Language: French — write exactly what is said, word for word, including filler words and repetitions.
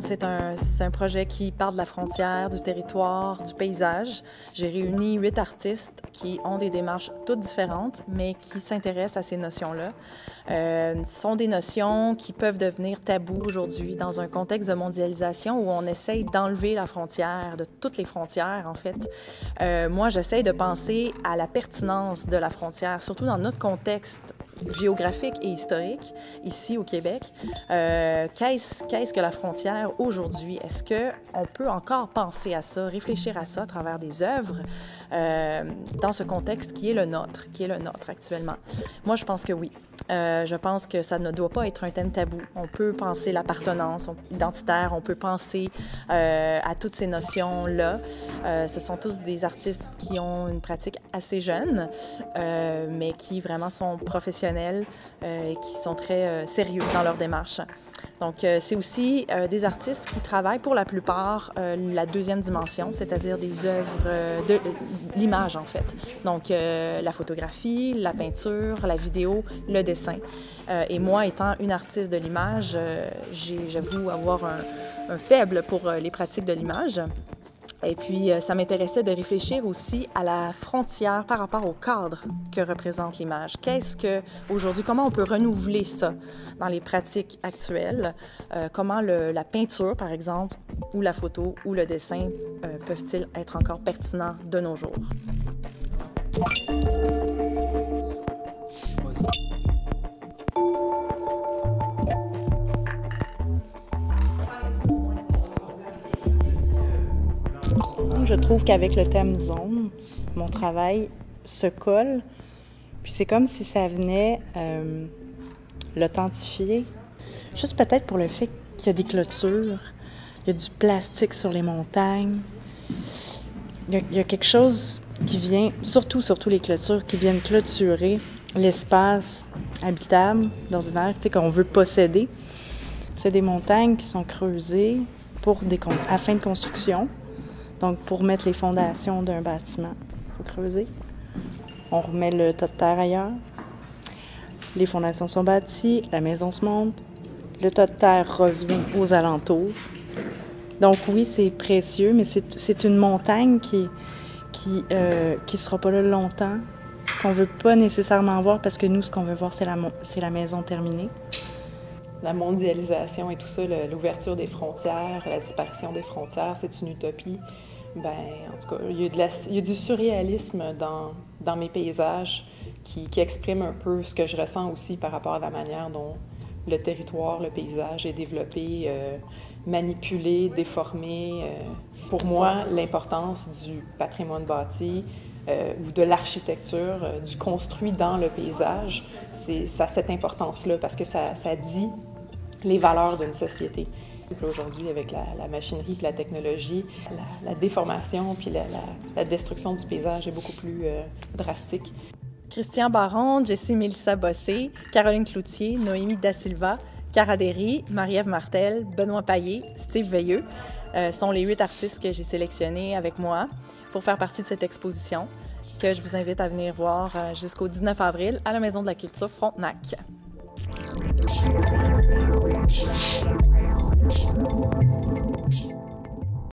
C'est un, c'est un projet qui part de la frontière, du territoire, du paysage. J'ai réuni huit artistes qui ont des démarches toutes différentes, mais qui s'intéressent à ces notions-là. Euh, ce sont des notions qui peuvent devenir tabous aujourd'hui dans un contexte de mondialisation où on essaye d'enlever la frontière, de toutes les frontières, en fait. Euh, moi, j'essaye de penser à la pertinence de la frontière, surtout dans notre contexte géographique et historique, ici au Québec. Euh, qu'est-ce, qu'est-ce que la frontière aujourd'hui? Est-ce qu'on peut encore penser à ça, réfléchir à ça à travers des œuvres euh, dans ce contexte qui est le nôtre, qui est le nôtre actuellement? Moi, je pense que oui. Euh, je pense que ça ne doit pas être un thème tabou. On peut penser l'appartenance identitaire, on peut penser euh, à toutes ces notions-là. Euh, ce sont tous des artistes qui ont une pratique assez jeune, euh, mais qui vraiment sont professionnels euh, et qui sont très euh, sérieux dans leur démarche. Donc, euh, c'est aussi euh, des artistes qui travaillent pour la plupart euh, la deuxième dimension, c'est-à-dire des œuvres euh, de euh, l'image, en fait. Donc, euh, la photographie, la peinture, la vidéo, le dessin. Euh, et moi, étant une artiste de l'image, euh, j'ai, j'avoue avoir un, un faible pour euh, les pratiques de l'image. Et puis, ça m'intéressait de réfléchir aussi à la frontière par rapport au cadre que représente l'image. Qu'est-ce que, aujourd'hui, comment on peut renouveler ça dans les pratiques actuelles? Euh, comment le, la peinture, par exemple, ou la photo, ou le dessin euh, peuvent-ils être encore pertinents de nos jours? Je trouve qu'avec le thème zone, mon travail se colle, puis c'est comme si ça venait euh, l'authentifier. Juste peut-être pour le fait qu'il y a des clôtures, il y a du plastique sur les montagnes, il y a, il y a quelque chose qui vient, surtout, surtout les clôtures, qui viennent clôturer l'espace habitable d'ordinaire, tu sais, qu'on veut posséder. C'est des montagnes qui sont creusées pour des, à fin de construction. Donc, pour mettre les fondations d'un bâtiment, il faut creuser. On remet le tas de terre ailleurs. Les fondations sont bâties, la maison se monte. Le tas de terre revient aux alentours. Donc oui, c'est précieux, mais c'est, c'est une montagne qui qui euh, qui sera pas là longtemps, qu'on veut pas nécessairement voir parce que nous, ce qu'on veut voir, c'est la, c'est la maison terminée. La mondialisation et tout ça, le, l'ouverture des frontières, la disparition des frontières, c'est une utopie. Ben, en tout cas, il y a, de la, il y a du surréalisme dans, dans mes paysages qui, qui exprime un peu ce que je ressens aussi par rapport à la manière dont le territoire, le paysage est développé, euh, manipulé, déformé. Euh. Pour moi, l'importance du patrimoine bâti euh, ou de l'architecture, euh, du construit dans le paysage, c'est, ça a cette importance-là parce que ça, ça dit les valeurs d'une société. Aujourd'hui, avec la, la machinerie et la technologie, la, la déformation puis la, la, la destruction du paysage est beaucoup plus euh, drastique. Christian Baron, Jessie Mélissa Bossé, Caroline Cloutier, Noémie Da Silva, Cara Derry, Marie-Ève Martel, Benoît Payet, Steve Veilleux euh, sont les huit artistes que j'ai sélectionnés avec moi pour faire partie de cette exposition que je vous invite à venir voir jusqu'au dix-neuf avril à la Maison de la Culture Frontenac. Thank you.